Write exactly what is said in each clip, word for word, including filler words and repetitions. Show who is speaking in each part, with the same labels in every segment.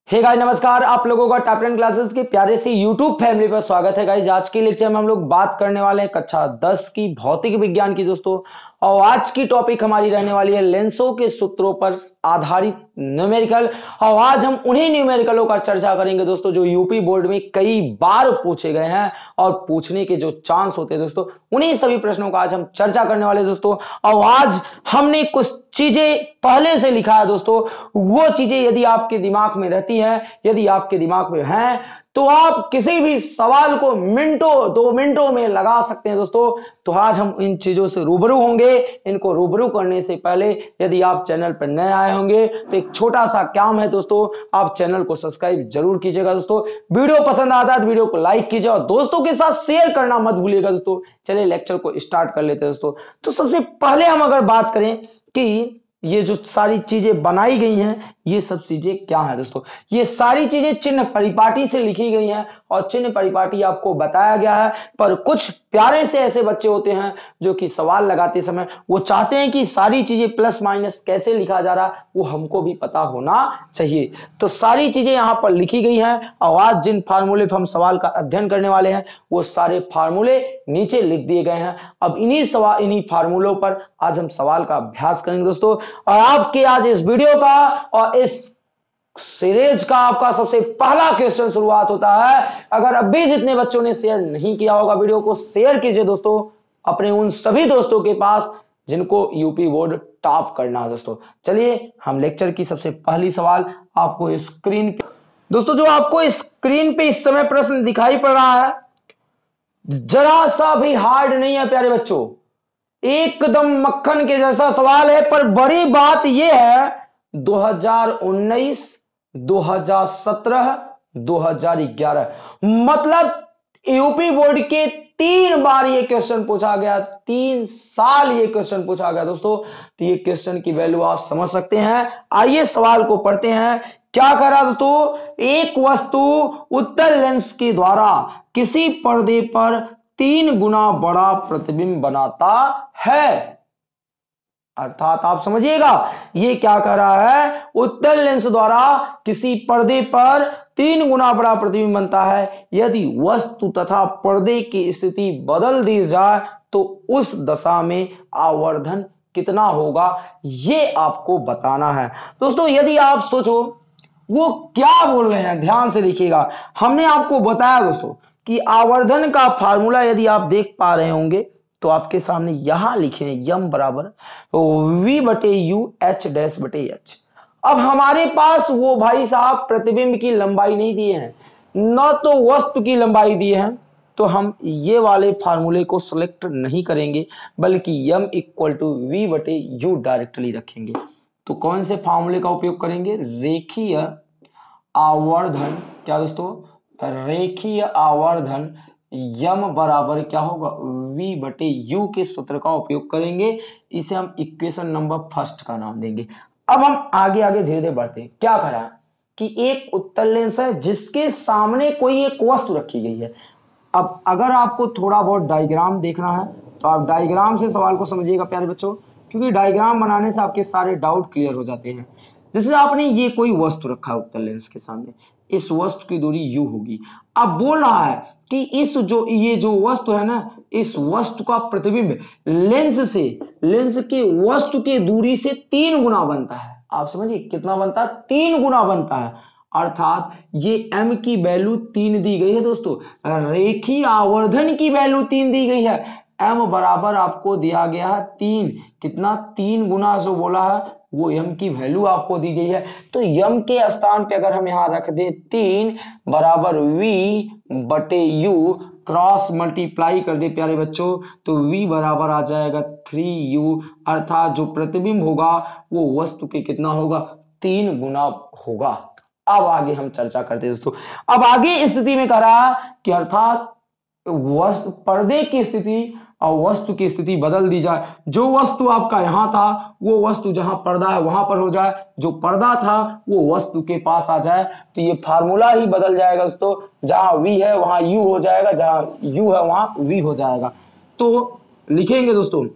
Speaker 1: Hey guys नमस्कार, आप लोगों का टॉप टेन क्लासेस के प्यारे से यूट्यूब फैमिली पर स्वागत है। गाइस आज के लेक्चर में हम लोग बात करने वाले हैं कक्षा दस की भौतिक विज्ञान की दोस्तों। और आज की टॉपिक हमारी रहने वाली है लेंसों के सूत्रों पर आधारित न्यूमेरिकल। और आज हम उन्हीं न्यूमेरिकलों का चर्चा करेंगे दोस्तों जो यूपी बोर्ड में कई बार पूछे गए हैं और पूछने के जो चांस होते हैं दोस्तों, उन्हीं सभी प्रश्नों का आज हम चर्चा करने वाले दोस्तों। और आज हमने कुछ चीजें पहले से लिखा है दोस्तों, वो चीजें यदि आपके दिमाग में रहती हैं, यदि आपके दिमाग में हैं, तो आप किसी भी सवाल को मिनटों दो मिनटों में लगा सकते हैं दोस्तों। तो आज हम इन चीजों से रूबरू होंगे। इनको रूबरू करने से पहले यदि आप चैनल पर नए आए होंगे तो एक छोटा सा काम है दोस्तों, आप चैनल को सब्सक्राइब जरूर कीजिएगा दोस्तों। वीडियो पसंद आता है तो वीडियो को लाइक कीजिए और दोस्तों के साथ शेयर करना मत भूलिएगा दोस्तों। चलिए लेक्चर को स्टार्ट कर लेते हैं दोस्तों। तो सबसे पहले हम अगर बात करें कि ये जो सारी चीजें बनाई गई हैं, ये सब चीजें क्या है दोस्तों, ये सारी चीजें चिन्ह परिपाटी से लिखी गई हैं और चिन्ह परिपाटी आपको बताया गया है। पर कुछ प्यारे से ऐसे बच्चे होते हैं जो कि सवाल लगाते समय वो चाहते हैं कि सारी चीजें प्लस माइनस कैसे लिखा जा रहा है वो हमको भी पता होना चाहिए। तो सारी चीजें यहाँ पर लिखी गई हैं और आज जिन फार्मूले पर हम सवाल का अध्ययन करने वाले हैं वो सारे फार्मूले नीचे लिख दिए गए हैं। अब इन्हीं सवाल इन्हीं फार्मूलों पर आज हम सवाल का अभ्यास करेंगे दोस्तों। और आपके आज इस वीडियो का और इस सीरीज का आपका सबसे पहला क्वेश्चन शुरुआत होता है। अगर अभी जितने बच्चों ने शेयर नहीं किया होगा वीडियो को शेयर कीजिए दोस्तों अपने उन सभी दोस्तों के पास जिनको यूपी बोर्ड टॉप करना है दोस्तों। चलिए हम लेक्चर की सबसे पहली सवाल आपको स्क्रीन पे दोस्तों, जो आपको स्क्रीन पे इस समय प्रश्न दिखाई पड़ रहा है जरा सा भी हार्ड नहीं है प्यारे बच्चों, एकदम मक्खन के जैसा सवाल है। पर बड़ी बात यह है दो हज़ार उन्नीस, दो हज़ार सत्रह, दो हज़ार ग्यारह मतलब यूपी बोर्ड के तीन बार ये क्वेश्चन पूछा गया, तीन साल ये क्वेश्चन पूछा गया दोस्तों। तो ये क्वेश्चन की वैल्यू आप समझ सकते हैं। आइए सवाल को पढ़ते हैं। क्या कह रहा दोस्तों, एक वस्तु उत्तल लेंस के द्वारा किसी पर्दे पर तीन गुना बड़ा प्रतिबिंब बनाता है। अर्थात आप समझिएगा ये क्या कर रहा है, उत्तल लेंस द्वारा किसी पर्दे पर तीन गुना बड़ा प्रतिबिंब बनता है। यदि वस्तु तथा पर्दे की स्थिति बदल दी जाए तो उस दशा में आवर्धन कितना होगा, ये आपको बताना है दोस्तों। यदि आप सोचो वो क्या बोल रहे हैं, ध्यान से देखिएगा। हमने आपको बताया दोस्तों कि आवर्धन का फार्मूला यदि आप देख पा रहे होंगे तो आपके सामने यहां लिखे हैं यम बराबर वी बटे यू एच डैश बटे एच। अब हमारे पास वो भाई साहब प्रतिबिंब की लंबाई नहीं दिए हैं, न तो वस्तु की लंबाई दिए हैं, तो हम ये वाले फार्मूले को सिलेक्ट नहीं करेंगे बल्कि यम इक्वल टू वी बटे यू डायरेक्टली रखेंगे। तो कौन से फार्मूले का उपयोग करेंगे, रेखीय आवर्धन, क्या दोस्तों, रेखीय आवर्धन यम बराबर क्या होगा v बटे u के सूत्र का उपयोग करेंगे। इसे हम इक्वेशन नंबर फर्स्ट का नाम देंगे। अब हम आगे आगे धीरे धीरे बढ़ते हैं। क्या करा कि एक उत्तल लेंस है जिसके सामने कोई एक वस्तु रखी गई है। अब अगर आपको थोड़ा बहुत डायग्राम देखना है तो आप डायग्राम से सवाल को समझिएगा प्यारे बच्चों, क्योंकि डायग्राम बनाने से आपके सारे डाउट क्लियर हो जाते हैं। जैसे आपने ये कोई वस्तु रखा है उत्तल लेंस के सामने, इस वस्तु की दूरी u होगी। अब बोल रहा है कि इस जो ये जो वस्तु है ना, इस वस्तु का प्रतिबिंब लेंस से लेंस के वस्तु की दूरी से तीन गुना बनता है। आप समझिए कितना बनता है, तीन गुना बनता है। अर्थात ये m की वैल्यू तीन दी गई है दोस्तों, रेखीय आवर्धन की वैल्यू तीन दी गई है। m बराबर आपको दिया गया है तीन, कितना, तीन गुना जो बोला है वो m की वैल्यू आपको दी गई है। तो m के स्थान पे अगर हम यहाँ रख दे तीन बराबर v बटे u क्रॉस मल्टीप्लाई कर दे प्यारे बच्चों, तो v बराबर आ जाएगा थ्री यू। अर्थात जो प्रतिबिंब होगा वो वस्तु के कितना होगा, तीन गुना होगा। अब आगे हम चर्चा करते हैं दोस्तों। अब आगे स्थिति में कह रहा कि अर्थात वस्तु पर्दे की स्थिति और वस्तु की स्थिति बदल दी जाए। जो वस्तु आपका यहां था वो वस्तु जहां पर्दा है वहां पर हो जाए, जो पर्दा था वो वस्तु के पास आ जाए। तो ये फार्मूला ही बदल जाएगा दोस्तों, जहां v है वहां u हो जाएगा, जहां u है वहां v हो जाएगा। तो लिखेंगे दोस्तों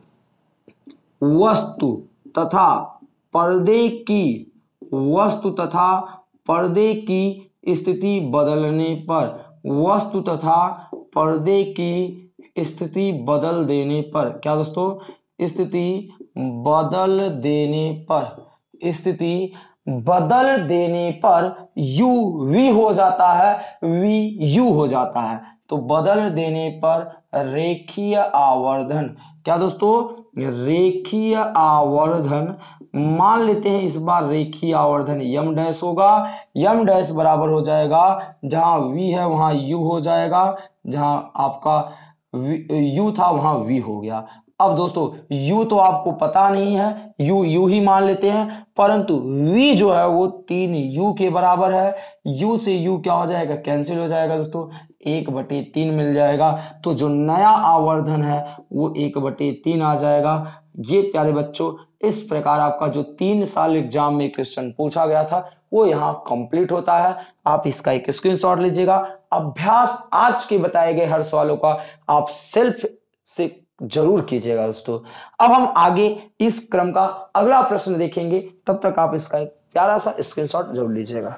Speaker 1: वस्तु तथा पर्दे की वस्तु तथा पर्दे की स्थिति बदलने पर, वस्तु तथा पर्दे की स्थिति बदल देने पर, क्या दोस्तों, स्थिति बदल देने पर, स्थिति बदल देने पर यू वी हो जाता है, वी यू हो जाता है। तो बदल देने पर रेखीय आवर्धन, क्या दोस्तों, रेखीय आवर्धन, मान लेते हैं इस बार रेखीय आवर्धन यम डैश होगा, यम डैश बराबर हो जाएगा, जहां वी है वहां यू हो जाएगा, जहां आपका यू था वहां वी हो गया। अब दोस्तों u तो आपको पता नहीं है, u u ही मान लेते हैं, परंतु v जो है वो तीन u के बराबर है। u से u क्या हो जाएगा, कैंसिल हो जाएगा दोस्तों, एक बटे तीन मिल जाएगा। तो जो नया आवर्धन है वो एक बटे तीन आ जाएगा। ये प्यारे बच्चों इस प्रकार आपका जो तीन साल एग्जाम में क्वेश्चन पूछा गया था वो यहाँ कंप्लीट होता है। आप इसका एक स्क्रीनशॉट लीजिएगा। अभ्यास आज के बताए गए हर सवालों का आप सेल्फ से जरूर कीजिएगा दोस्तों। अब हम आगे इस क्रम का अगला प्रश्न देखेंगे, तब तक आप इसका एक प्यारा सा स्क्रीनशॉट जरूर लीजिएगा।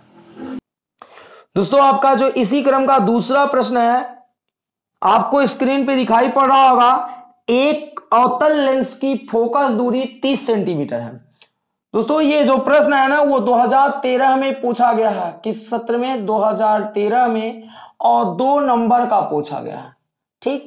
Speaker 1: दोस्तों आपका जो इसी क्रम का दूसरा प्रश्न है, आपको स्क्रीन पे दिखाई पड़ रहा होगा, एक अवतल लेंस की फोकस दूरी तीस सेंटीमीटर है। दोस्तों ये जो प्रश्न है ना वो दो हज़ार तेरह में पूछा गया है। किस सत्र में, दो हज़ार तेरह में, और दो नंबर का पूछा गया है। ठीक,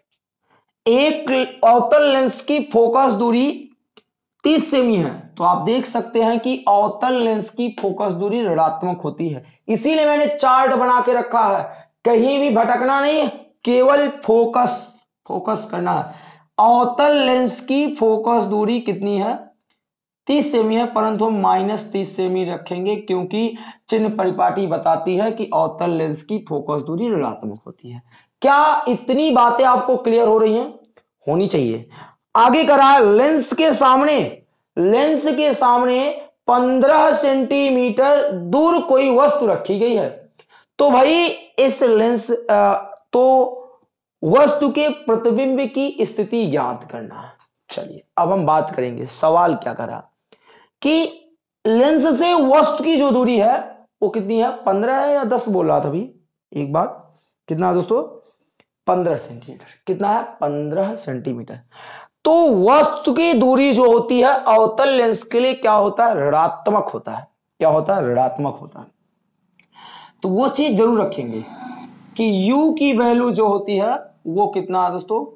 Speaker 1: एक अवतल लेंस की फोकस दूरी तीस सेमी है, तो आप देख सकते हैं कि अवतल लेंस की फोकस दूरी ऋणात्मक होती है। इसीलिए मैंने चार्ट बना के रखा है, कहीं भी भटकना नहीं है, केवल फोकस फोकस करना है। अवतल लेंस की फोकस दूरी कितनी है, तीस सेमी है, परंतु हम माइनस तीस सेमी रखेंगे क्योंकि चिन्ह परिपाटी बताती है कि अवतल लेंस की फोकस दूरी ऋणात्मक होती है। क्या इतनी बातें आपको क्लियर हो रही हैं? होनी चाहिए। आगे करा है, लेंस के सामने लेंस के सामने पंद्रह सेंटीमीटर दूर कोई वस्तु रखी गई है। तो भाई इस लेंस तो वस्तु के प्रतिबिंब की स्थिति ज्ञात करना है। चलिए अब हम बात करेंगे, सवाल क्या करा कि लेंस से वस्तु की जो दूरी है वो कितनी है, पंद्रह है या दस बोल रहा था अभी, एक बार कितना दोस्तों, पंद्रह सेंटीमीटर। कितना है, पंद्रह सेंटीमीटर। तो वस्तु की दूरी जो होती है अवतल लेंस के लिए क्या होता है, ऋणात्मक होता है। क्या होता है, ऋणात्मक होता है। तो वो चीज जरूर रखेंगे कि u की वैल्यू जो होती है वो कितना है दोस्तों,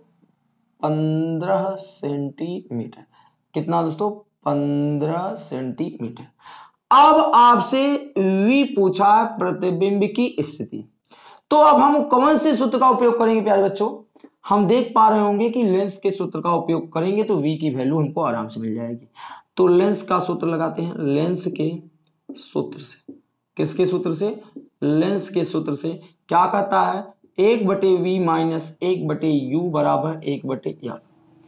Speaker 1: पंद्रह सेंटीमीटर। कितना दोस्तों, पंद्रह सेंटीमीटर। अब आपसे v पूछा है प्रतिबिंब की स्थिति। तो अब हम कौन से सूत्र का उपयोग करेंगे प्यारे बच्चों, हम देख पा रहे होंगे कि लेंस के सूत्र का उपयोग करेंगे तो v की वैल्यू हमको आराम से मिल जाएगी। तो लेंस का सूत्र लगाते हैं, लेंस के सूत्र से, किसके सूत्र से, लेंस के सूत्र से क्या कहता है, एक बटे वी माइनस एक बटे यू बराबर एक बटे या।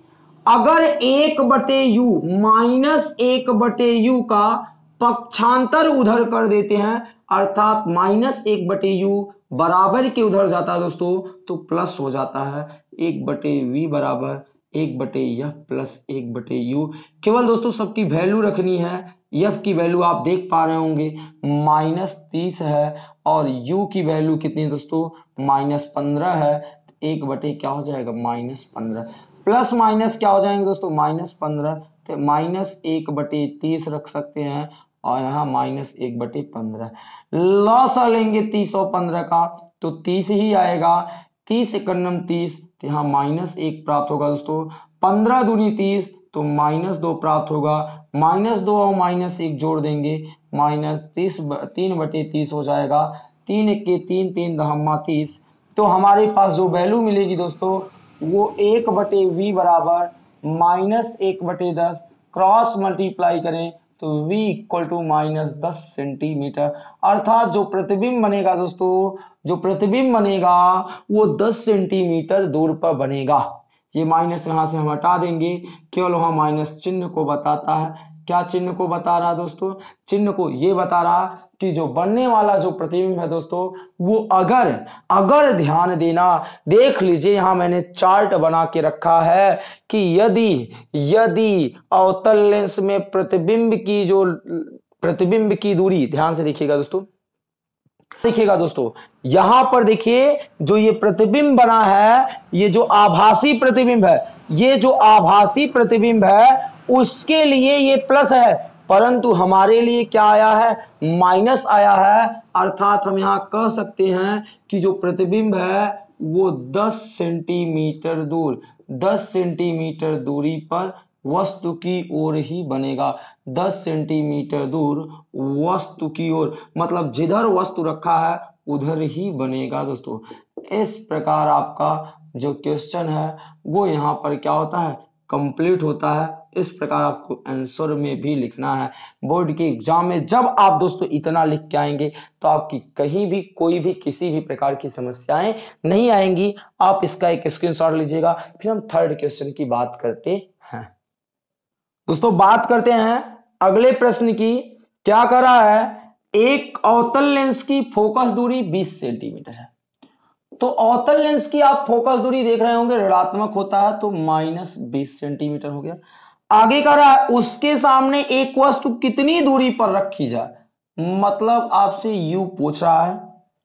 Speaker 1: अगर एक बटे यू माइनस एक बटे यू का पक्षांतर उधर कर देते हैं, अर्थात माइनस एक बटे यू बराबर के उधर जाता है दोस्तों, तो प्लस हो जाता है एक बटे वी बराबर एक बटे यह प्लस एक बटे यू। केवल दोस्तों सबकी वैल्यू रखनी है। एफ की वैल्यू आप देख पा रहे होंगे माइनस तीस है और यू की वैल्यू कितनी है दोस्तों, माइनस पंद्रह है। एक बटे क्या हो जाएगा, माइनस पंद्रह, प्लस माइनस क्या हो जाएंगे दोस्तों, माइनस पंद्रह। तो माइनस एक बटे तीस रख सकते हैं और यहाँ माइनस एक बटे पंद्रह। लॉस लेंगे तीस और पंद्रह का तो तीस ही आएगा, तीस इक्यानम तीस, तो यहाँ माइनस एक प्राप्त होगा दोस्तों। पंद्रह दूनी तीस तो माइनस दो प्राप्त होगा, माइनस दो और माइनस एक जोड़ देंगे, माइनस तीस तीन बटे तीस हो जाएगा। तीन एक के तीन, तीन दहम्मा तीस। तो हमारे पास जो वैल्यू मिलेगी दोस्तों वो एक बटे वी बराबर माइनस एक बटे दस, क्रॉस मल्टीप्लाई करें तो v इक्वल टू माइनस दस सेंटीमीटर। अर्थात जो प्रतिबिंब बनेगा दोस्तों, जो प्रतिबिंब बनेगा वो दस सेंटीमीटर दूर पर बनेगा। ये माइनस यहां से हम हटा देंगे, केवल वहां माइनस चिन्ह को बताता है। क्या चिन्ह को बता रहा दोस्तों, चिन्ह को ये बता रहा कि जो बनने वाला जो प्रतिबिंब है दोस्तों वो अगर अगर ध्यान देना, देख लीजिए यहां मैंने चार्ट बना के रखा है कि यदि यदि अवतल लेंस में प्रतिबिंब की जो प्रतिबिंब की दूरी, ध्यान से देखिएगा दोस्तों, देखिएगा दोस्तों यहां पर देखिए जो ये प्रतिबिंब बना है, ये जो आभासी प्रतिबिंब है, ये जो आभासी प्रतिबिंब है उसके लिए ये प्लस है, परंतु हमारे लिए क्या आया है, माइनस आया है। अर्थात हम यहां कह सकते हैं कि जो प्रतिबिंब है वो दस सेंटीमीटर दूर दस सेंटीमीटर दूरी पर वस्तु की ओर ही बनेगा। दस सेंटीमीटर दूर वस्तु की ओर, मतलब जिधर वस्तु रखा है उधर ही बनेगा दोस्तों। इस प्रकार आपका जो क्वेश्चन है वो यहाँ पर क्या होता है, कंप्लीट होता है। इस प्रकार आपको आंसर में भी लिखना है। बोर्ड के एग्जाम में जब आप दोस्तों इतना लिख के आएंगे तो आपकी कहीं भी कोई भी किसी भी प्रकार की समस्याएं नहीं आएंगी। आप इसका एक स्क्रीनशॉट लीजिएगा। फिर हम थर्ड क्वेश्चन की बात करते हैं दोस्तों। बात करते हैं अगले प्रश्न की। क्या कर रहा है, एक अवतल लेंस की फोकस दूरी बीस सेंटीमीटर है। तो अवतल लेंस की आप फोकस दूरी देख रहे होंगे, ऋणात्मक होता है तो माइनस बीस सेंटीमीटर हो गया। आगे कह रहा है उसके सामने एक वस्तु कितनी दूरी पर रखी जाए, मतलब आपसे यू पूछ रहा है।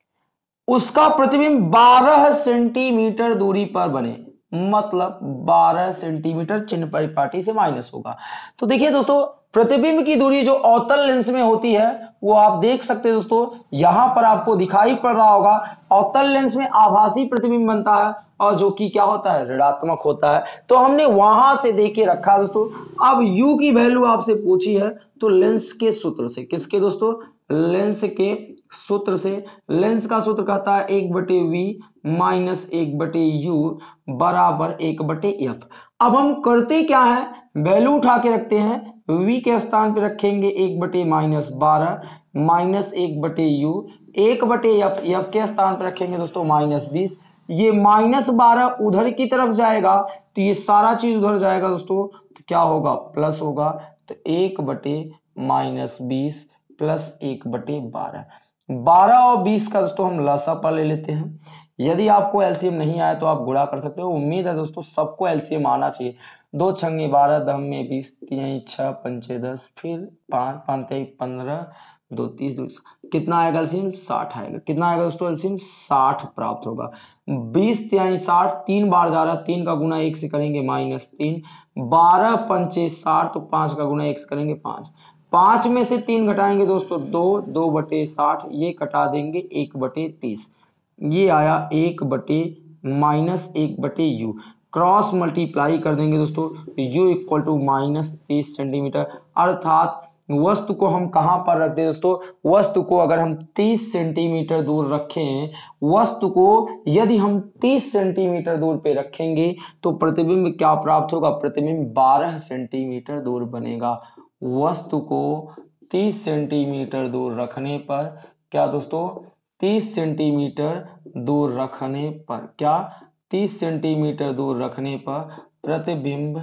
Speaker 1: उसका प्रतिबिंब बारह सेंटीमीटर दूरी पर बने, मतलब बारह सेंटीमीटर, चिन्ह परिपाटी से माइनस होगा। तो देखिए दोस्तों प्रतिबिंब की दूरी जो अवतल लेंस में होती है वो आप देख सकते हैं दोस्तों, यहां पर आपको दिखाई पड़ रहा होगा। अवतल लेंस में आभासी प्रतिबिंब बनता है और जो कि क्या होता है, ऋणात्मक होता है। तो हमने वहां से देख के रखा दोस्तों। अब u की वैल्यू आपसे पूछी है तो लेंस के सूत्र से, किसके दोस्तों, लेंस के सूत्र से। लेंस का सूत्र कहता है एक बटे वी माइनस एक बटे यू बराबर एक बटे एफ। अब हम करते क्या है, वैल्यू उठा के रखते हैं, v के स्थान पे रखेंगे एक बटे माइनस बारह माइनस एक बटे यू, एक बटे एफ, एफ के स्थान पे रखेंगे दोस्तों माइनस बीस। ये माइनस बारह उधर की तरफ जाएगा तो ये सारा चीज उधर जाएगा दोस्तों, तो क्या होगा, प्लस होगा। तो एक बटे माइनस बीस प्लस एक बटे बारह, बारह और बीस का दोस्तों हम लसापा ले लेते हैं। यदि आपको एलसीएम नहीं आया तो आप गुणा कर सकते हो। उम्मीद है दोस्तों सबको एलसीएम आना चाहिए। दो छंगे बारह, दम में बीस, तीन छह, पंचे दस, फिर पाँच पाँच पंद्रह, दो तीस, दो कितना आएगा एलसीएम, साठ आएगा। कितना आएगा दोस्तों एलसीएम, साठ प्राप्त होगा। बीस त्याई साठ, तीन बार जा रहा, तीन का गुना एक से करेंगे माइनस तीन, बारह पंचे साठ, तो पांच का गुना एक से करेंगे पांच, पांच में से तीन घटाएंगे दोस्तों दो, दो बटे साठ, ये कटा देंगे एक बटे तीस, ये आया एक बटे माइनस एक बटे यू, क्रॉस मल्टीप्लाई कर देंगे दोस्तों, u इक्वल टू माइनस तीस सेंटीमीटर। अर्थात वस्तु को हम कहां पर रखते हैं दोस्तों, वस्तु को अगर हम तीस सेंटीमीटर दूर रखें, वस्तु को यदि हम तीस सेंटीमीटर दूर पे रखेंगे तो प्रतिबिंब क्या प्राप्त होगा, प्रतिबिंब बारह सेंटीमीटर दूर बनेगा। वस्तु को तीस सेंटीमीटर दूर रखने पर क्या दोस्तों, तीस सेंटीमीटर दूर रखने पर क्या, तीस सेंटीमीटर दूर रखने पर प्रतिबिंब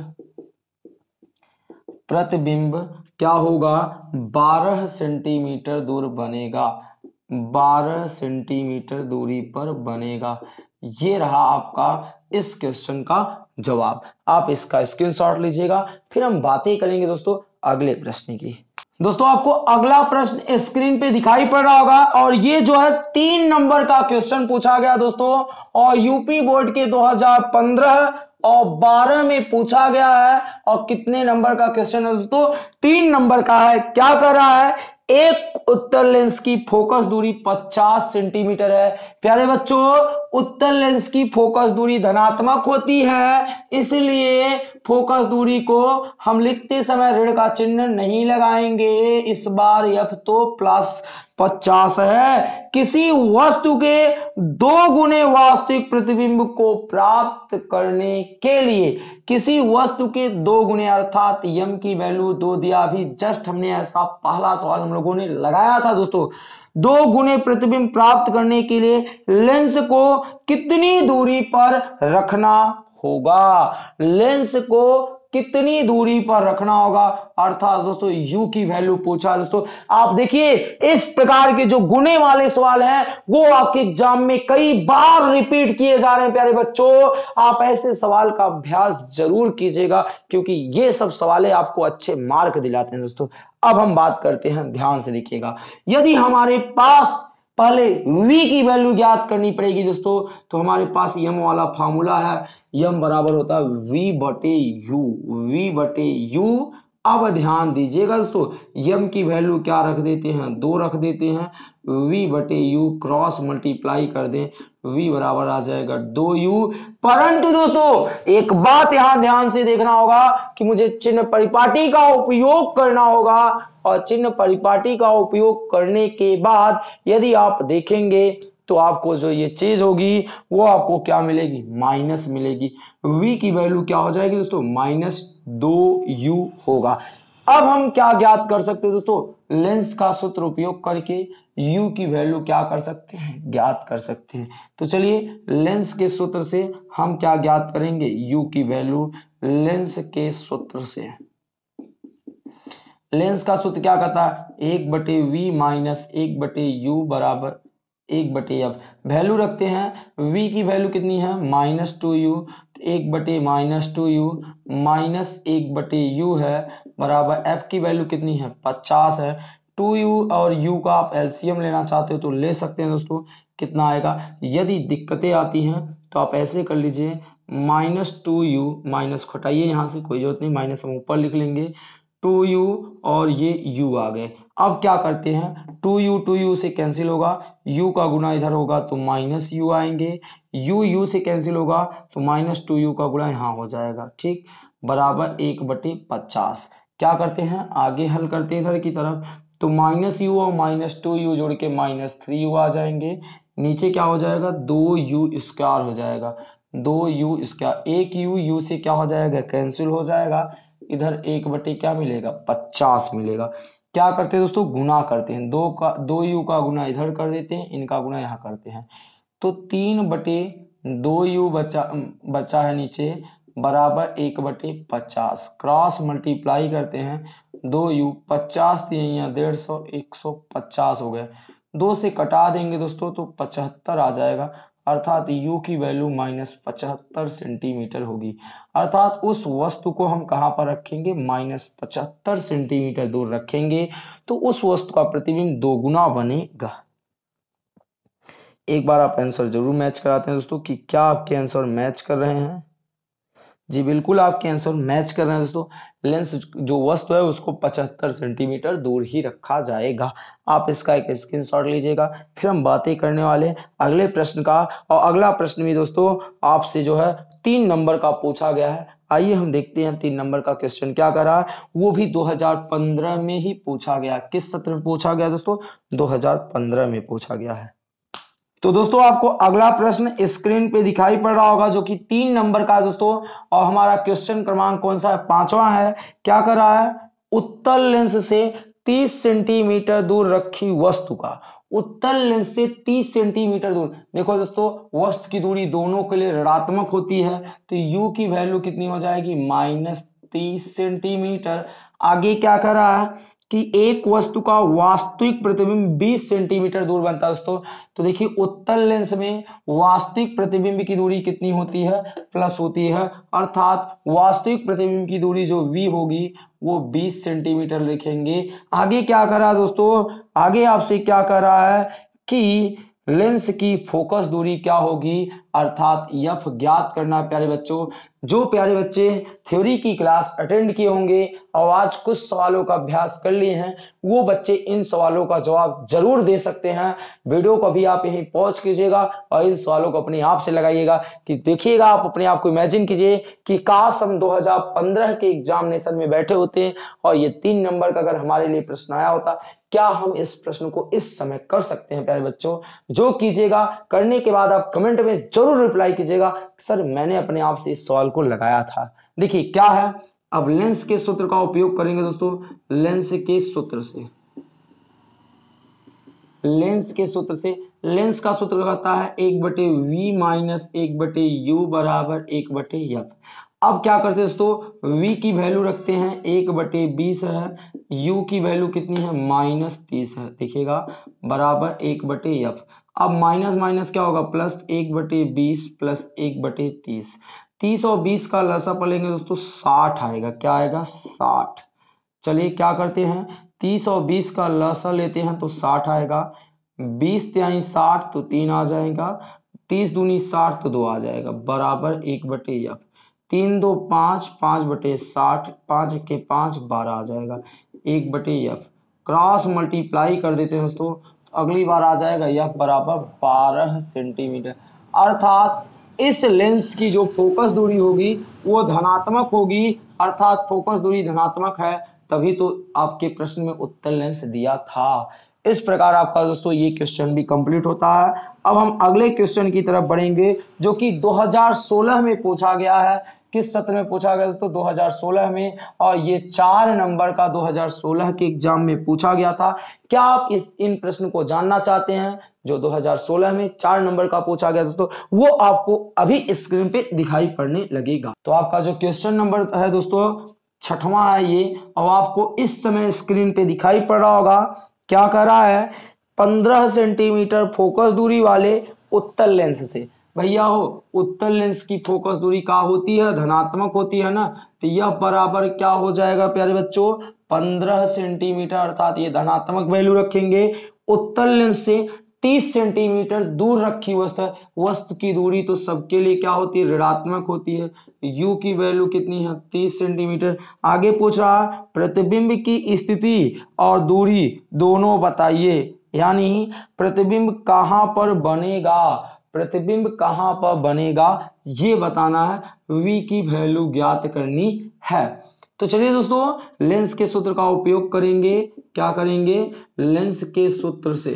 Speaker 1: प्रतिबिंब क्या होगा, बारह सेंटीमीटर दूर बनेगा, बारह सेंटीमीटर दूरी पर बनेगा। ये रहा आपका इस क्वेश्चन का जवाब। आप इसका स्क्रीनशॉट लीजिएगा। फिर हम बातें करेंगे दोस्तों अगले प्रश्न की। दोस्तों आपको अगला प्रश्न स्क्रीन पे दिखाई पड़ रहा होगा और ये जो है तीन नंबर का क्वेश्चन पूछा गया दोस्तों, और यूपी बोर्ड के दो हज़ार पंद्रह और बारह में पूछा गया है। और कितने नंबर का क्वेश्चन है दोस्तों, तीन नंबर का है। क्या कर रहा है, एक उत्तल लेंस की फोकस दूरी पचास सेंटीमीटर है। प्यारे बच्चों उत्तल लेंस की फोकस दूरी धनात्मक होती है, इसलिए फोकस दूरी को हम लिखते समय ऋण का चिन्ह नहीं लगाएंगे। इस बार एफ तो प्लस पचास है। किसी वस्तु के दो गुने वास्तविक प्रतिबिंब को प्राप्त करने के लिए, किसी वस्तु के दो गुने अर्थात यम की वैल्यू दो दिया, अभी जस्ट हमने ऐसा पहला सवाल हम लोगों ने लगाया था दोस्तों। दो गुने प्रतिबिंब प्राप्त करने के लिए लेंस को कितनी दूरी पर रखना होगा, लेंस को कितनी दूरी पर रखना होगा। अर्थात दोस्तों u की वैल्यू पूछा दोस्तों। आप देखिए इस प्रकार के जो गुने वाले सवाल हैं वो आपके एग्जाम में कई बार रिपीट किए जा रहे हैं। प्यारे बच्चों आप ऐसे सवाल का अभ्यास जरूर कीजिएगा, क्योंकि ये सब सवाल आपको अच्छे मार्क दिलाते हैं दोस्तों। अब हम बात करते हैं, ध्यान से देखिएगा, यदि हमारे पास पहले v की वैल्यू ज्ञात करनी पड़ेगी दोस्तों, तो हमारे पास यम वाला फार्मूला है, यम बराबर होता है v बटे u, v बटे u। अब ध्यान दीजिएगा दोस्तों, यम की वैल्यू क्या रख देते हैं, दो रख देते हैं, v बटे u क्रॉस मल्टीप्लाई कर दें, v बराबर आ जाएगा दो यू। परंतु दोस्तों एक बात यहां ध्यान से देखना होगा कि मुझे चिन्ह परिपाटी का उपयोग करना होगा, और चिन्ह परिपाटी का उपयोग करने के बाद यदि आप देखेंगे तो आपको जो ये चीज होगी वो आपको क्या मिलेगी, माइनस मिलेगी। v की वैल्यू क्या हो जाएगी दोस्तों, माइनस दो यू होगा। अब हम क्या ज्ञात कर सकते हैं दोस्तों, लेंस का सूत्र उपयोग करके u की वैल्यू क्या कर सकते हैं, ज्ञात कर सकते हैं। तो चलिए लेंस के सूत्र से हम क्या ज्ञात करेंगे, u की वैल्यू लेंस के सूत्र से। लेंस का सूत्र क्या कहता है, एक बटे वी माइनस एक बटे यू बराबर एक बटे एफ। वैल्यू रखते हैं, v की वैल्यू कितनी है, माइनस टू यू, एक बटे माइनस टू यू माइनस एक बटे यू है बराबर f की वैल्यू कितनी है, पचास है। टू यू और u का आप एलसीएम लेना चाहते हो तो ले सकते हैं दोस्तों, कितना आएगा। यदि दिक्कतें आती हैं तो आप ऐसे कर लीजिए, माइनस टू यू माइनस घटाइए, यहाँ से कोई जरूरत नहीं, माइनस हम ऊपर लिख लेंगे, टू यू और ये u आ गए। अब क्या करते हैं, टू यू टू यू से कैंसिल होगा, u का गुना इधर होगा तो माइनस यू आएंगे, u u से कैंसिल होगा तो माइनस टू यू का गुना यहाँ हो जाएगा, ठीक, बराबर एक बटे पचास। क्या करते हैं, आगे हल करते हैं इधर की तरफ, तो माइनस यू और माइनस टू यू जोड़ के माइनस थ्री यू आ जाएंगे, नीचे क्या हो जाएगा, दो यू स्क्वायर हो जाएगा, दो यू स्क्वायर, एक यू यू से क्या हो जाएगा, कैंसिल हो जाएगा, इधर एक बटे क्या मिलेगा, पचास मिलेगा। क्या करते हैं दोस्तों, गुना करते हैं, दो का दो यू का गुना इधर कर देते हैं, इनका गुना यहाँ करते हैं, तो तीन बटे दो यू बचा बचा है नीचे बराबर एक बटे पचास, क्रॉस मल्टीप्लाई करते हैं, दो यू पचास दिए डेढ़ सौ, एक सौ पचास हो गए, दो से कटा देंगे दोस्तों तो पचहत्तर आ जाएगा, अर्थात u की वैल्यू माइनस पचहत्तर सेंटीमीटर होगी। अर्थात उस वस्तु को हम कहां पर रखेंगे, माइनस पचहत्तर सेंटीमीटर दूर रखेंगे, तो उस वस्तु का प्रतिबिंब दोगुना बनेगा। एक बार आप आंसर जरूर मैच कराते हैं दोस्तों, कि क्या आपके आंसर मैच कर रहे हैं। जी बिल्कुल आपके आंसर मैच कर रहे हैं दोस्तों, लेंस जो वस्तु है उसको पचहत्तर सेंटीमीटर दूर ही रखा जाएगा। आप इसका एक स्क्रीनशॉट लीजिएगा। फिर हम बातें करने वाले हैं अगले प्रश्न का, और अगला प्रश्न भी दोस्तों आपसे जो है तीन नंबर का पूछा गया है। आइए हम देखते हैं तीन नंबर का क्वेश्चन क्या कर रहा है, वो भी दो हज़ार पंद्रह में ही पूछा गया। किस सत्र में पूछा गया दोस्तों, दो हज़ार पंद्रह में पूछा गया है। तो दोस्तों आपको अगला प्रश्न स्क्रीन पे दिखाई पड़ रहा होगा, जो कि तीन नंबर का है दोस्तों, और हमारा क्वेश्चन क्रमांक कौन सा है, पांचवा है। क्या कर रहा है, उत्तल लेंस से तीस सेंटीमीटर दूर रखी वस्तु का, उत्तल लेंस से तीस सेंटीमीटर दूर, देखो दोस्तों वस्तु की दूरी दोनों के लिए ऋणात्मक होती है, तो u की वैल्यू कितनी हो जाएगी, माइनस तीस सेंटीमीटर। आगे क्या कर रहा है कि एक वस्तु का वास्तविक प्रतिबिंब बीस सेंटीमीटर दूर बनता है दोस्तों। तो देखिए उत्तल लेंस में वास्तविक प्रतिबिंब की दूरी कितनी होती है, प्लस होती है, अर्थात वास्तविक प्रतिबिंब की दूरी जो v होगी वो बीस सेंटीमीटर लिखेंगे। आगे क्या कर रहा है दोस्तों, आगे आपसे क्या कर रहा है कि लेंस की फोकस दूरी क्या होगी, अर्थात एफ ज्ञात करना। प्यारे बच्चों, जो प्यारे बच्चे थ्योरी की क्लास अटेंड किए होंगे और आज कुछ सवालों का अभ्यास कर लिए हैं, वो बच्चे इन सवालों का जवाब जरूर दे सकते हैं। वीडियो को भी आप यहीं पॉज कीजिएगा और इन सवालों को अपने आप से लगाइएगा, कि देखिएगा आप अपने आप को इमेजिन कीजिए कि काश हम दो हज़ार पंद्रह के एग्जामिनेशन में बैठे होते और ये तीन नंबर का अगर हमारे लिए प्रश्न आया होता, क्या हम इस प्रश्न को इस समय कर सकते हैं। प्यारे बच्चों, जो कीजिएगा करने के बाद आप कमेंट में जरूर रिप्लाई कीजिएगा, सर मैंने अपने आप से इस सवाल को लगाया था। देखिए क्या है, अब लेंस के सूत्र का उपयोग करेंगे दोस्तों, लेंस के सूत्र से, लेंस के सूत्र से लेंस का सूत्र कहता है एक बटे वी माइनस एक बटे यू बराबर एक बटे एफ। अब क्या करते हैं दोस्तों, v की वैल्यू रखते हैं एक बटे बीस है, u की वैल्यू कितनी है, माइनस तीस है, देखिएगा बराबर एक बटे एफ। अब माइनस माइनस क्या होगा, प्लस एक बटे बीस प्लस एक बटे तीस, तीस और बीस का लसा पलेंगे दोस्तों साठ आएगा, क्या आएगा साठ। चलिए क्या करते हैं, तीस और बीस का लसा लेते हैं तो साठ आएगा, बीस तिहाई साठ तो तीन आ जाएगा, तीस दूनी साठ तो दो आ जाएगा, बराबर एक बटे एफ। तीन दो पाँच, पाँच बटे साठ, पाँच के पाँच बारह आ जाएगा, एक बटे एफ। क्रॉस मल्टीप्लाई कर देते हैं दोस्तों, अगली बार आ जाएगा एफ बराबर बारह सेंटीमीटर। अर्थात इस लेंस की जो फोकस दूरी होगी वो धनात्मक होगी, अर्थात फोकस दूरी धनात्मक है, तभी तो आपके प्रश्न में उत्तल लेंस दिया था। इस प्रकार आपका दोस्तों ये क्वेश्चन भी कंप्लीट होता है। अब हम अगले क्वेश्चन की तरफ बढ़ेंगे जो कि दो हज़ार सोलह में पूछा गया है। किस सत्र में पूछा गया दोस्तों? दो हज़ार सोलह में, और ये चार नंबर का दो हज़ार सोलह के एग्जाम में पूछा गया था। क्या आप इस इन प्रश्न को जानना चाहते हैं जो दो हज़ार सोलह में चार नंबर का पूछा गया दोस्तों? वो आपको अभी स्क्रीन पे दिखाई पड़ने लगेगा। तो आपका जो क्वेश्चन नंबर है दोस्तों छठवां है ये, और आपको इस समय स्क्रीन पे दिखाई पड़ रहा होगा। क्या कह रहा है? पंद्रह सेंटीमीटर फोकस दूरी वाले उत्तल लेंस से, भैया हो उत्तल लेंस की फोकस दूरी क्या होती है? धनात्मक होती है ना, तो यह बराबर क्या हो जाएगा प्यारे बच्चों? पंद्रह सेंटीमीटर, अर्थात ये धनात्मक वैल्यू रखेंगे। उत्तल लेंस से तीस सेंटीमीटर दूर रखी वस्तु वस्तु की दूरी तो सबके लिए क्या होती है? ऋणात्मक होती है। u की वैल्यू कितनी है? तीस सेंटीमीटर। आगे पूछ रहा है प्रतिबिंब की स्थिति और दूरी दोनों बताइए, यानी प्रतिबिंब कहां पर बनेगा, प्रतिबिंब कहां पर बनेगा ये बताना है, v की वैल्यू ज्ञात करनी है। तो चलिए दोस्तों लेंस के सूत्र का उपयोग करेंगे। क्या करेंगे? लेंस के सूत्र से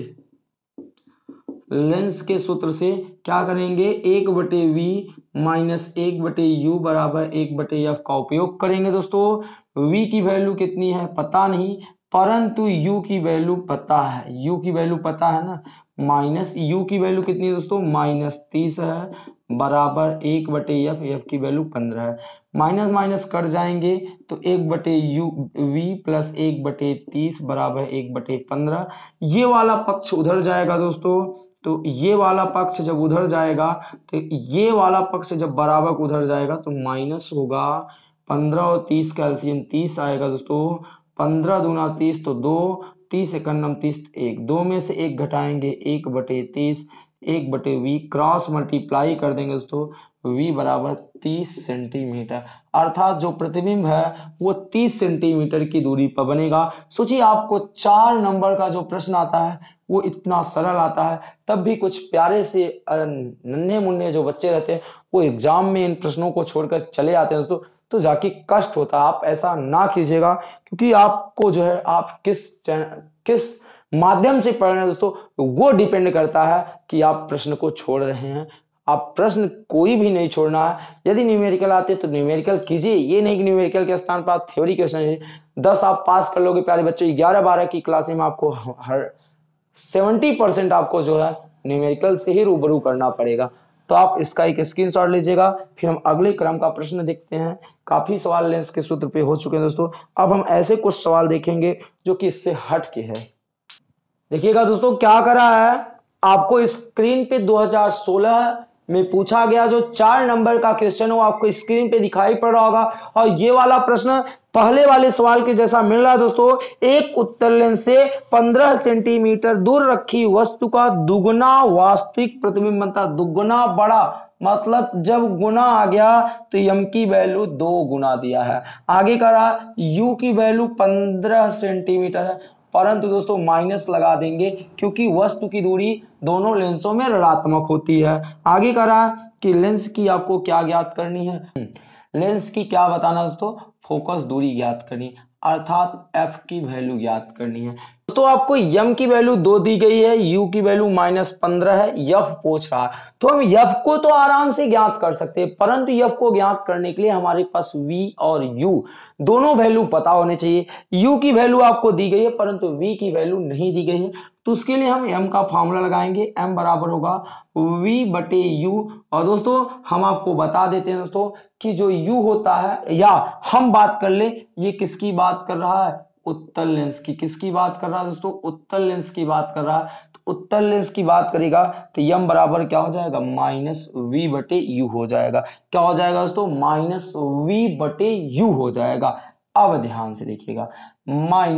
Speaker 1: लेंस के सूत्र से क्या करेंगे? एक बटे वी माइनस एक बटे यू बराबर एक बटे एफ का उपयोग करेंगे दोस्तों। वी की वैल्यू कितनी है पता नहीं, परंतु यू की वैल्यू पता है। यू की वैल्यू पता है ना, माइनस यू की वैल्यू कितनी है दोस्तों? माइनस तीस है, बराबर एक बटे एफ। एफ की वैल्यू पंद्रह है। माइनस माइनस कट जाएंगे तो एक बटे यू वी प्लस एक बटे तीस बराबर एक बटे पंद्रह। ये वाला पक्ष उधर जाएगा दोस्तों, तो ये वाला पक्ष जब उधर जाएगा तो ये वाला पक्ष जब बराबर उधर जाएगा तो माइनस होगा। पंद्रह और तीस कैल्सियम तीस आएगा दोस्तों, पंद्रह दूना तीस तो दो, तीस एकन्नम तीस एक, दो में से एक घटाएंगे एक बटे तीस, एक बटे वी, क्रॉस मल्टीप्लाई कर देंगे दोस्तों, v बराबर तीस सेंटीमीटर। अर्थात जो प्रतिबिंब है वो तीस सेंटीमीटर की दूरी पर बनेगा। सोचिए आपको चार नंबर का जो प्रश्न आता है वो इतना सरल आता है, तब भी कुछ प्यारे से नन्हे मुन्ने जो बच्चे रहते हैं वो एग्जाम में इन प्रश्नों को छोड़कर चले आते हैं दोस्तों, तो जाके कष्ट होता है। आप ऐसा ना कीजिएगा, क्योंकि आपको जो है आप किस किस माध्यम से पढ़ रहे हैं दोस्तों वो डिपेंड करता है कि आप प्रश्न को छोड़ रहे हैं। आप प्रश्न कोई भी नहीं छोड़ना है। यदि न्यूमेरिकल आते तो न्यूमेरिकल कीजिए, ये नहीं कि न्यूमेरिकल के स्थान पर आप थ्योरी क्वेश्चन दस आप पास कर लोगे प्यारे बच्चे। ग्यारह बारह की क्लास में आपको हर सेवेंटी परसेंट आपको जो है न्यूमेरिकल से ही रूबरू करना पड़ेगा। तो आप इसका एक स्क्रीनशॉट लीजिएगा, फिर हम अगले क्रम का प्रश्न देखते हैं। काफी सवाल लेंस के सूत्र पे हो चुके हैं दोस्तों, अब हम ऐसे कुछ सवाल देखेंगे जो कि इससे हट के है। देखिएगा दोस्तों क्या करा है, आपको स्क्रीन पे दो हज़ार सोलह में पूछा गया जो चार नंबर का क्वेश्चन हो आपको स्क्रीन पे दिखाई पड़ रहा होगा, और ये वाला प्रश्न पहले वाले सवाल के जैसा मिल रहा है दोस्तों। एक उत्तल लेंस से पंद्रह सेंटीमीटर दूर रखी वस्तु का दुगुना वास्तविक प्रतिबिंब बनता। दुगुना बड़ा मतलब जब गुना आ गया तो यम की वैल्यू दो गुना दिया है। आगे करा यू की वैल्यू पंद्रह सेंटीमीटर है, परंतु दोस्तों माइनस लगा देंगे क्योंकि वस्तु की दूरी दोनों लेंसों में ऋणात्मक होती है। आगे करा कि लेंस की आपको क्या ज्ञात करनी है, लेंस की क्या बताना दोस्तों? फोकस दूरी ज्ञात करनी, अर्थात एफ की वैल्यू ज्ञात करनी है। तो आपको यम की वैल्यू दो दी गई है, यू की वैल्यू माइनस पंद्रह है, यफ पूछ रहा है तो हम यफ को तो आराम से ज्ञात कर सकते हैं, परंतु यफ को ज्ञात करने के लिए हमारे पास वी और यू दोनों वैल्यू पता होने चाहिए। यू की वैल्यू आपको दी गई है परंतु वी की वैल्यू नहीं दी गई है, तो उसके लिए हम एम का फॉर्मूला लगाएंगे। एम बराबर होगा वी बटे यू। और दोस्तों हम आपको बता देते हैं दोस्तों कि जो यू होता है, या हम बात कर ले ये किसकी बात कर रहा है? उत्तल लेंस की। किसकी बात कर रहा है दोस्तों? उत्तल लेंस की बात कर रहा है। तो उत्तल लेंस की बात करेगा तो यम बराबर क्या हो जाएगा? माइनस वी बटे यू हो जाएगा। क्या हो जाएगा दोस्तों? माइनस वी बटे यू हो जाएगा। अब ध्यान से देखिएगा, माइनस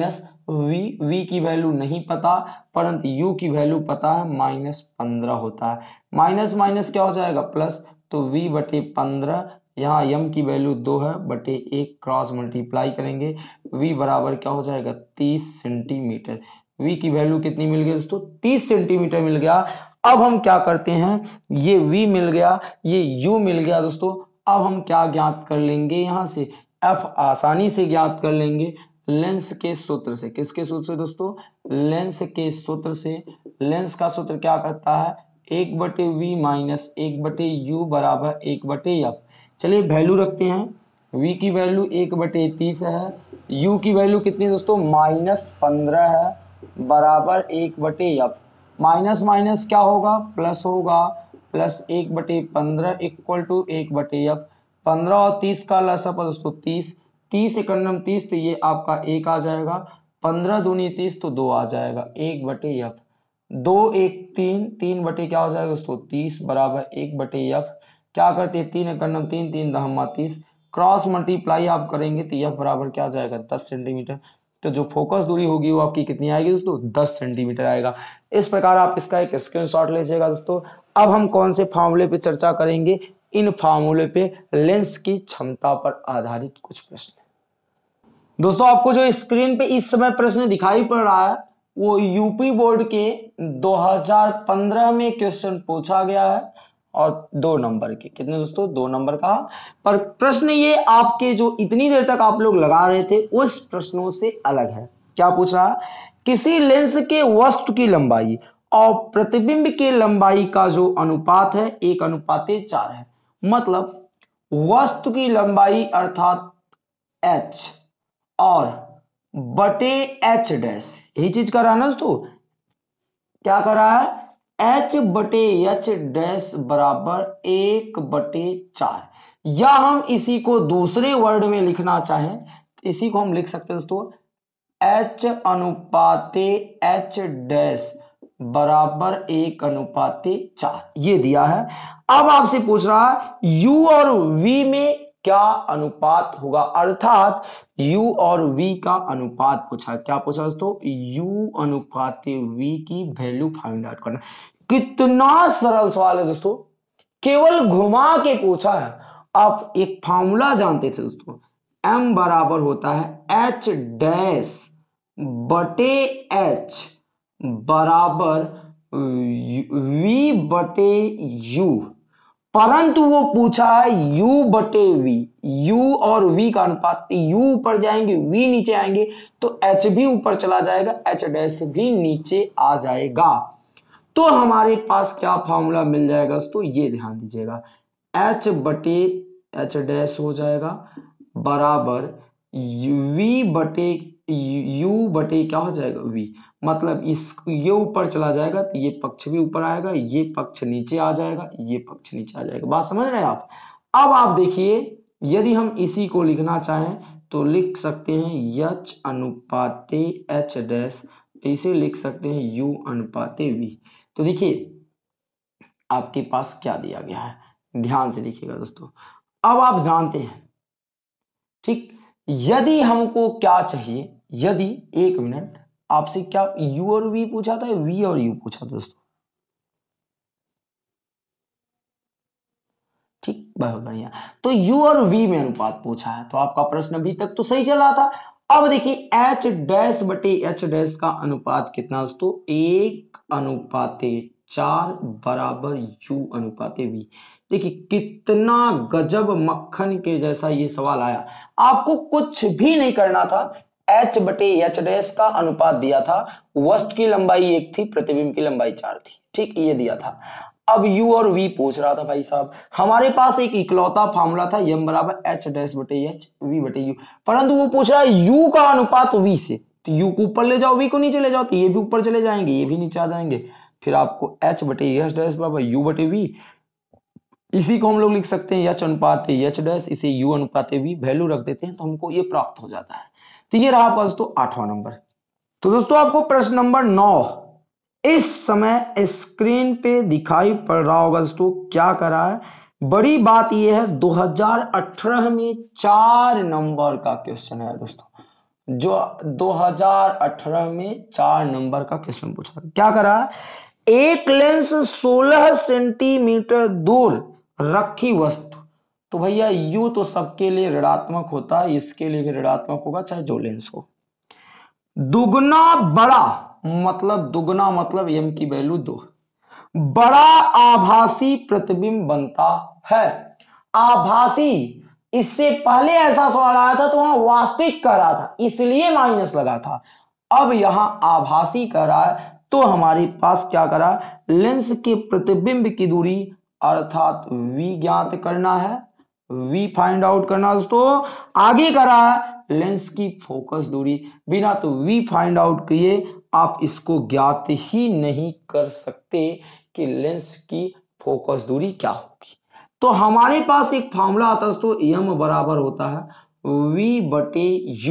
Speaker 1: v v की वैल्यू नहीं पता परंतु u की वैल्यू पता है, माइनस पंद्रह होता है। माइनस माइनस क्या हो जाएगा प्लस, तो v बटे पंद्रह, यहाँ m की वैल्यू दो है बटे एक, क्रॉस मल्टीप्लाई करेंगे v बराबर क्या हो जाएगा तीस सेंटीमीटर। v की वैल्यू कितनी मिल गई दोस्तों, तीस सेंटीमीटर मिल गया। अब हम क्या करते हैं, ये v मिल गया, ये u मिल गया दोस्तों। अब हम क्या ज्ञात कर लेंगे, यहाँ से f आसानी से ज्ञात कर लेंगे लेंस के सूत्र से। किसके सूत्र से दोस्तों, लेंस के सूत्र से। लेंस का सूत्र क्या कहता है, एक बटे वी माइनस एक बटे यू बराबर एक बटे एफ। चलिए वैल्यू रखते हैं, v की वैल्यू एक बटे तीस है, u की वैल्यू कितनी दोस्तों माइनस पंद्रह है, बराबर एक बटे एफ। माइनस माइनस क्या होगा प्लस होगा, प्लस एक बटे पंद्रह इक्वल टू एक बटे एफ। पंद्रह और तीस का लसा पर दोस्तों तीस, तीस इकन्नम तीस, तो ये आपका एक आ जाएगा, पंद्रह दूनी तीस तो दो आ जाएगा, एक बटे एफ। दो एक तीन, तीन बटे क्या हो जाएगा दोस्तों तीस, बराबर एक बटे एफ। क्या करते हैं, तीन इकन्नम तीन, तीन दहम्मा तीस, क्रॉस मल्टीप्लाई आप करेंगे तो एफ बराबर क्या आ जाएगा दस सेंटीमीटर। तो जो फोकस दूरी होगी वो आपकी कितनी आएगी दोस्तों दस सेंटीमीटर आएगा। इस प्रकार आप इसका एक स्क्रीनशॉट लीजिएगा दोस्तों। अब हम कौन से फार्मूले पे चर्चा करेंगे, इन फार्मूले पे लेंस की क्षमता पर आधारित कुछ प्रश्न। दोस्तों आपको जो स्क्रीन पे इस समय प्रश्न दिखाई पड़ रहा है वो यूपी बोर्ड के दो हज़ार पंद्रह में क्वेश्चन पूछा गया है और दो नंबर के, कितने दोस्तों दो नंबर का। पर प्रश्न ये आपके जो इतनी देर तक आप लोग लगा रहे थे उस प्रश्नों से अलग है। क्या पूछ रहा है, किसी लेंस के वस्तु की लंबाई और प्रतिबिंब के लंबाई का जो अनुपात है एक अनुपाते चार है। मतलब वस्तु की लंबाई अर्थात h और बटे h डैश, यही चीज कर रहा है ना दोस्तों, क्या कर रहा है h बटे h डैश बराबर एक बटे चार। या हम इसी को दूसरे वर्ड में लिखना चाहें तो इसी को हम लिख सकते हैं दोस्तों h अनुपाते h डैश बराबर एक अनुपाते चार, ये दिया है। अब आपसे पूछ रहा है u और v में क्या अनुपात होगा, अर्थात u और v का अनुपात पूछा। क्या पूछा दोस्तों, u अनुपाते v की वैल्यू फाइंड आउट करना। कितना सरल सवाल है दोस्तों, केवल घुमा के पूछा है। आप एक फार्मूला जानते थे दोस्तों, m बराबर होता है h डैश बटे h बराबर v बटे u, परंतु वो पूछा है u बटे v, u और v का अनुपात, u ऊपर जाएंगे v नीचे आएंगे तो h भी ऊपर चला जाएगा, h डैश भी नीचे आ जाएगा। तो हमारे पास क्या फॉर्मूला मिल जाएगा दोस्तों, ये ध्यान दीजिएगा, h बटे h डैश हो जाएगा बराबर v बटे u बटे क्या हो जाएगा v। मतलब इस ये ऊपर चला जाएगा तो ये पक्ष भी ऊपर आएगा, ये पक्ष नीचे आ जाएगा, ये पक्ष नीचे आ जाएगा। बात समझ रहे हैं आप। अब आप देखिए यदि हम इसी को लिखना चाहें तो लिख सकते हैं h अनुपाते h डैश, इसे लिख सकते हैं u अनुपाते v। तो देखिए आपके पास क्या दिया गया है, ध्यान से देखिएगा दोस्तों। अब आप जानते हैं ठीक, यदि हमको क्या चाहिए, यदि एक मिनट आपसे क्या u और v पूछा था, v और u पूछा था दोस्तों, ठीक बहुत बढ़िया। तो u और v में अनुपात पूछा है, तो आपका प्रश्न अभी तक तो सही चला था। अब देखिए h डैश बटे h डैश का अनुपात कितना दोस्तों, एक अनुपाते चार बराबर u अनुपाते v। देखिए कितना गजब मक्खन के जैसा ये सवाल आया। आपको कुछ भी नहीं करना था, h बटे h डैश का अनुपात दिया था, वस्तु की लंबाई एक थी, प्रतिबिंब की लंबाई चार थी, ठीक ये दिया था। अब u और v पूछ रहा था भाई साहब, हमारे पास एक इकलौता फार्मूला था m बराबर h डैश बटे h v बटे u, परंतु वो पूछ रहा है u का अनुपात v से, तो u को ऊपर ले जाओ v को नीचे ले जाओ, तो ये भी ऊपर चले जाएंगे ये भी नीचे आ जाएंगे, फिर आपको h बटे h डैश बराबर u बटे v, इसी को हम लोग लिख सकते हैं h अनुपात h डैश, इसे u अनुपात v वैल्यू रख देते हैं तो हमको ये प्राप्त हो जाता है। तो ये रहा आपका दोस्तों आठवां नंबर। तो दोस्तों आपको प्रश्न नंबर नौ इस समय स्क्रीन पे दिखाई पड़ रहा होगा दोस्तों, क्या करा है। बड़ी बात यह है दो हज़ार अठारह में चार नंबर का क्वेश्चन है दोस्तों, जो दो हज़ार अठारह में चार नंबर का क्वेश्चन पूछा। क्या करा, एक लेंस सोलह सेंटीमीटर दूर रखी वस्तु, तो भैया यू तो सबके लिए ऋणात्मक होता है, इसके लिए भी ऋणात्मक होगा चाहे जो लेंस हो। दुगना बड़ा मतलब दुगना मतलब एम की वैल्यू दो, बड़ा आभासी प्रतिबिंब बनता है। आभासी, इससे पहले ऐसा सवाल आया था तो वहां वास्तविक कह रहा था इसलिए माइनस लगा था, अब यहां आभासी कह रहा है तो हमारे पास क्या करा, लेंस के प्रतिबिंब की दूरी अर्थात v ज्ञात करना है, v फाइंड आउट करना दोस्तों। आगे करा लेंस की फोकस दूरी, बिना तो v फाइंड आउट किए आप इसको ज्ञात ही नहीं कर सकते कि लेंस की फोकस दूरी क्या होगी। तो हमारे पास एक फॉर्मूला आता है दोस्तों, एम बराबर होता है v बटे यू,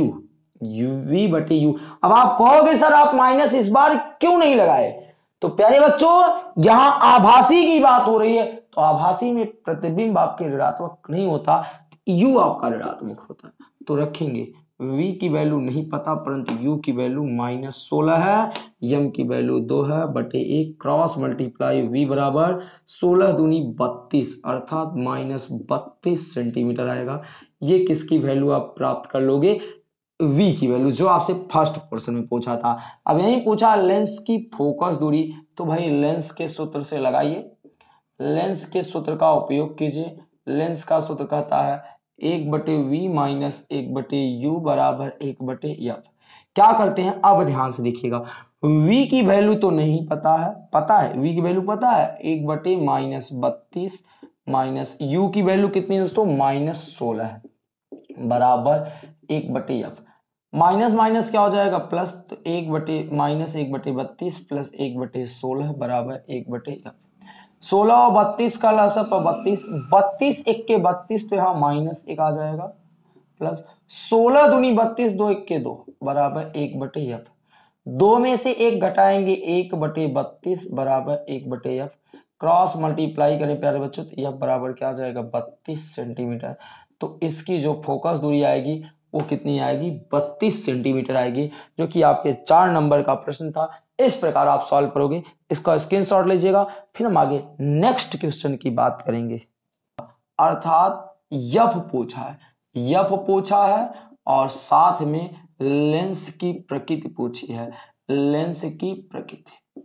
Speaker 1: v बटे यू। अब आप कहोगे सर आप माइनस इस बार क्यों नहीं लगाए, तो प्यारे बच्चों यहां आभासी की बात हो रही है, तो आभासी में प्रतिबिंब आपके ऋणात्मक नहीं होता, यू आपका ऋणात्मक होता है। तो रखेंगे v की वैल्यू नहीं पता परंतु u की वैल्यू माइनस सोलह है, m की वैल्यू दो है बटे एक, क्रॉस मल्टीप्लाई v बराबर सोलह दूनी बत्तीस अर्थात माइनस बत्तीस सेंटीमीटर आएगा। ये किसकी वैल्यू आप प्राप्त कर लोगे, v की वैल्यू, जो आपसे फर्स्ट पोर्शन में पूछा था। अब यही पूछा लेंस की फोकस दूरी, तो भाई लेंस के सूत्र से लगाइए, लेंस के सूत्र का उपयोग कीजिए। लेंस का सूत्र कहता है एक बटे वी माइनस एक बटे यू बराबर एक बटे एफ। क्या करते हैं, अब ध्यान से देखिएगा, v की वैल्यू तो नहीं पता है, पता है v की वैल्यू पता है एक बटे माइनस बत्तीस माइनस यू की वैल्यू कितनी है दोस्तों, माइनस सोलह है बराबर एक बटे एफ। माइनस माइनस क्या हो जाएगा प्लस, तो एक बटे माइनस एक बटे बत्तीस प्लस एक बटे सोलह बराबर एक बटे एफ। सोलह और बत्तीस का लसा पर बत्तीस, बत्तीस एक के बत्तीस तो यहाँ माइनस एक आ जाएगा प्लस सोलह दूनी बत्तीस, दो एक के दो बराबर एक बटे एफ। दो में से एक घटाएंगे एक बटे बत्तीस बराबर एक बटे एफ, क्रॉस मल्टीप्लाई करें प्यारे बच्चों तो एफ बराबर क्या आ जाएगा बत्तीस सेंटीमीटर। तो इसकी जो फोकस दूरी आएगी वो कितनी आएगी, बत्तीस सेंटीमीटर आएगी, जो कि आपके चार नंबर का प्रश्न था। इस प्रकार आप सॉल्व करोगे, इसका स्क्रीनशॉट लीजिएगा, फिर हम आगे नेक्स्ट क्वेश्चन की बात करेंगे। अर्थात यफ पूछा है, यफ पूछा है और साथ में लेंस की प्रकृति पूछी है, लेंस की प्रकृति।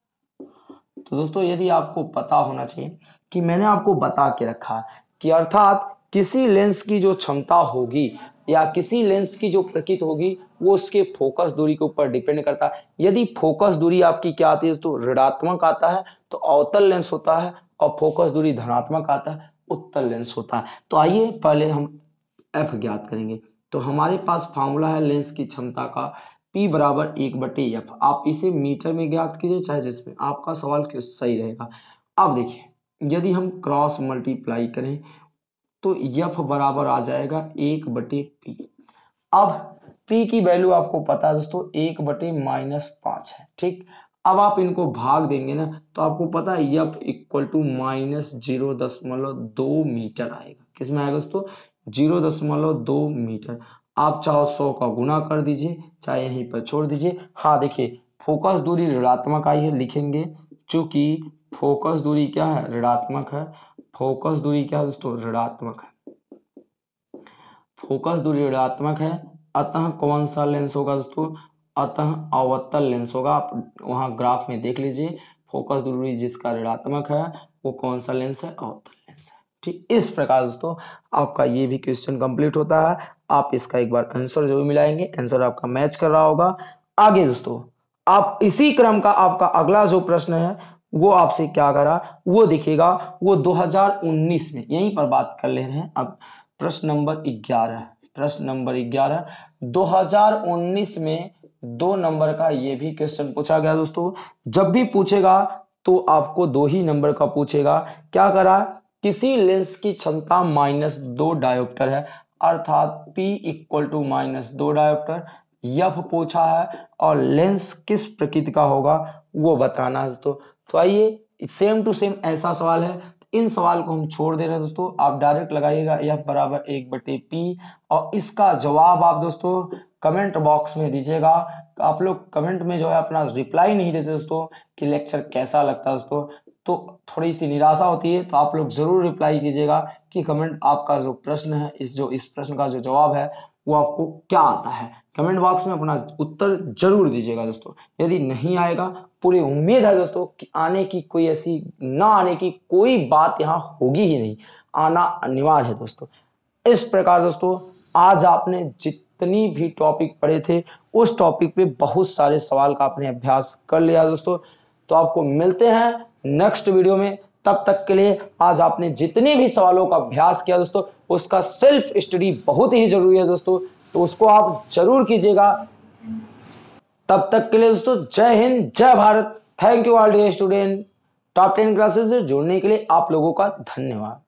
Speaker 1: तो दोस्तों यदि आपको पता होना चाहिए कि मैंने आपको बता के रखा है कि अर्थात किसी लेंस की जो क्षमता होगी या किसी लेंस की जो प्रकृति होगी वो उसके फोकस दूरी के ऊपर डिपेंड करता है। यदि फोकस दूरी आपकी क्या आती है तो ऋणात्मक आता है तो अवतल लेंस होता है, और फोकस दूरी धनात्मक आता है उत्तल लेंस होता है। तो आइए पहले हम एफ ज्ञात करेंगे। तो हमारे पास फार्मूला है लेंस की क्षमता का P बराबर एक बटे एफ। आप इसे मीटर में ज्ञात कीजिए चाहे जिसमें, आपका सवाल क्यों सही रहेगा। अब देखिए यदि हम क्रॉस मल्टीप्लाई करें तो एफ बराबर आ जाएगा एक बटे पी। अब पी की वैल्यू आपको पता है दोस्तों एक बटे माइनस पांच है, ठीक। अब आप इनको भाग देंगे ना तो आपको पता है f equal to minus zero दशमलव दो मीटर आएगा। किसमें आएगा दोस्तों, जीरो दशमलव दो मीटर। आप चाहो सौ का गुना कर दीजिए चाहे यहीं पर छोड़ दीजिए। हाँ देखिए फोकस दूरी ऋणात्मक आई है, लिखेंगे चूंकि फोकस दूरी क्या है, ऋणात्मक है। फोकस दूरी क्या है दोस्तों, ऋणात्मक है। फोकस दूरी ऋणात्मक है, अतः कौन सा लेंस होगा दोस्तों, अतः अवतल लेंस होगा। आप वहां ग्राफ में देख लीजिए फोकस दूरी जिसका ऋणात्मक है वो कौन सा लेंस है, अवतल लेंस है, ठीक। इस प्रकार दोस्तों आपका ये भी क्वेश्चन कंप्लीट होता है। आप इसका एक बार आंसर जरूर मिलाएंगे, आंसर आपका मैच कर रहा होगा। आगे दोस्तों आप इसी क्रम का आपका अगला जो प्रश्न है वो आपसे क्या करा वो देखिएगा, वो दो हज़ार उन्नीस में यहीं पर बात कर ले रहे हैं। अब प्रश्न नंबर ग्यारह, प्रश्न नंबर ग्यारह दो हज़ार उन्नीस में दो नंबर का ये भी क्वेश्चन पूछा गया दोस्तों। जब भी पूछेगा तो आपको दो ही नंबर का पूछेगा। क्या करा, किसी लेंस की क्षमता माइनस दो डायोप्टर है अर्थात P इक्वल टू माइनस दो डायोप्टर, यफ पूछा है और लेंस किस प्रकृति का होगा वो बताना है दोस्तों। तो आइए सेम टू सेम ऐसा सवाल है, इन सवाल को हम छोड़ दे रहे हैं दोस्तों, आप डायरेक्ट लगाइएगा एफ बराबर एक बटे पी और इसका जवाब आप दोस्तों कमेंट बॉक्स में दीजिएगा। आप लोग कमेंट में जो है अपना रिप्लाई नहीं देते दोस्तों कि लेक्चर कैसा लगता है दोस्तों, तो थोड़ी सी निराशा होती है। तो आप लोग जरूर रिप्लाई कीजिएगा कि कमेंट आपका जो प्रश्न है, इस जो इस प्रश्न का जो जवाब है वो आपको क्या आता है। कमेंट बॉक्स में अपना उत्तर जरूर दीजिएगा दोस्तों। यदि नहीं आएगा, पूरी उम्मीद है दोस्तों कि आने की कोई ऐसी ना आने की कोई बात यहाँ होगी ही नहीं, आना अनिवार्य है दोस्तों। इस प्रकार दोस्तों आज आपने जितनी भी टॉपिक पढ़े थे उस टॉपिक पे बहुत सारे सवाल का आपने अभ्यास कर लिया दोस्तों। तो आपको मिलते हैं नेक्स्ट वीडियो में। तब तक के लिए आज आपने जितने भी सवालों का अभ्यास किया दोस्तों उसका सेल्फ स्टडी बहुत ही जरूरी है दोस्तों, तो उसको आप जरूर कीजिएगा। तब तक के लिए दोस्तों जय हिंद, जय Bharat. Thank you all dear student. Top ten classes से जुड़ने के लिए आप लोगों का धन्यवाद।